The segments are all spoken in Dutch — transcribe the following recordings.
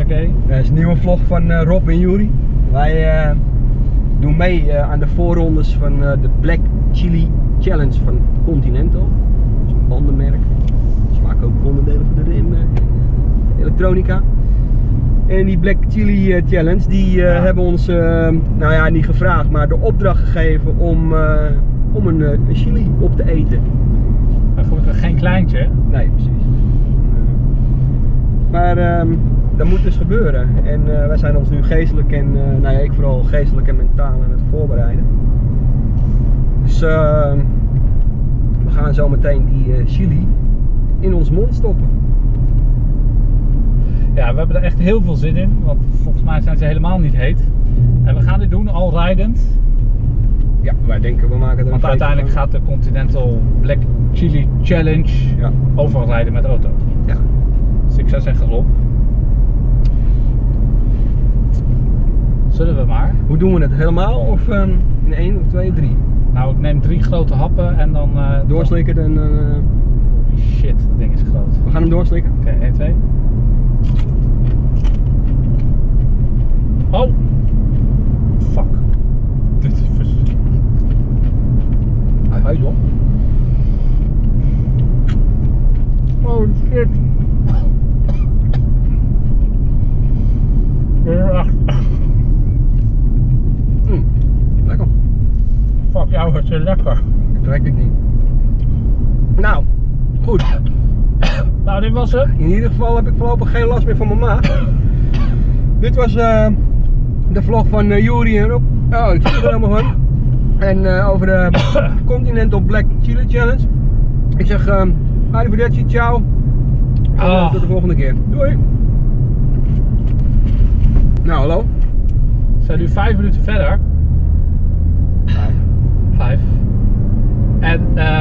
Oké. Het is een nieuwe vlog van Rob en Juri. Wij doen mee aan de voorrondes van de Black Chili Challenge van Continental. Dat is een bandenmerk. Ze maken ook onderdelen voor de rim en elektronica. En die Black Chili Challenge, die hebben ons, nou ja, niet gevraagd, maar de opdracht gegeven om een chili op te eten. Maar gelukkig geen kleintje. Nee, precies. Maar dat moet dus gebeuren. En wij zijn ons nu geestelijk en, nou ja, ik vooral geestelijk en mentaal aan het voorbereiden. Dus we gaan zo meteen die chili in ons mond stoppen. Ja, we hebben er echt heel veel zin in, want volgens mij zijn ze helemaal niet heet. En we gaan dit doen al rijdend. Ja, wij denken we maken er Want uiteindelijk gaat de Continental Black Chili Challenge overal rijden met auto's. Ja. Dus ik zou zeggen Rob. Zullen we maar? Hoe doen we het? Helemaal of in 1 of 2 of 3? Nou, ik neem 3 grote happen en dan... Doorslikken en... Holy shit, dat ding is groot. We gaan hem doorslikken? Oké, 1, 2. Oh! Fuck. Dit is verschrikkelijk. Hij joh. Holy shit. Lekker. Fuck jou, het is lekker. Ik trek het niet. Nou, goed. Nou, dit was het. In ieder geval heb ik voorlopig geen last meer van mijn maag. Dit was de vlog van Juri en Rob. Oh, ik zie er helemaal van. En over de Continental Black Chili Challenge. Ik zeg arrivederci, ciao. En tot de volgende keer. Doei. Nou, hallo. We zijn nu 5 minuten verder. 5. En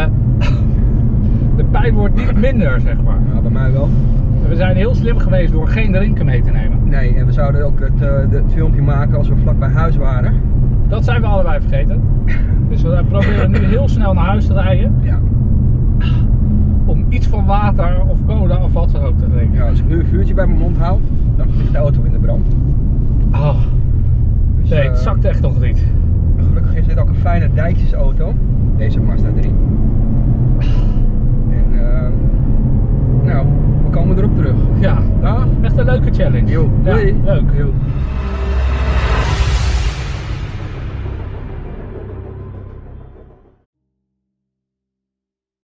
de pijn wordt niet minder, zeg maar. Ja, bij mij wel. We zijn heel slim geweest door geen drinken mee te nemen. Nee, en we zouden ook het filmpje maken als we vlak bij huis waren. Dat zijn we allebei vergeten. Dus we proberen nu heel snel naar huis te rijden. Ja. Om iets van water of cola of wat dan ook te drinken. Ja, als ik nu een vuurtje bij mijn mond hou, dan vliegt de auto in de brand. Oh. Dus, Nee, het zakt echt nog niet. Gelukkig is dit ook een fijne Dijkjesauto. Deze Mazda 3. En nou, we komen erop terug. Ja, Dag. echt een leuke challenge. Jo, doei. Ja, leuk. Jo.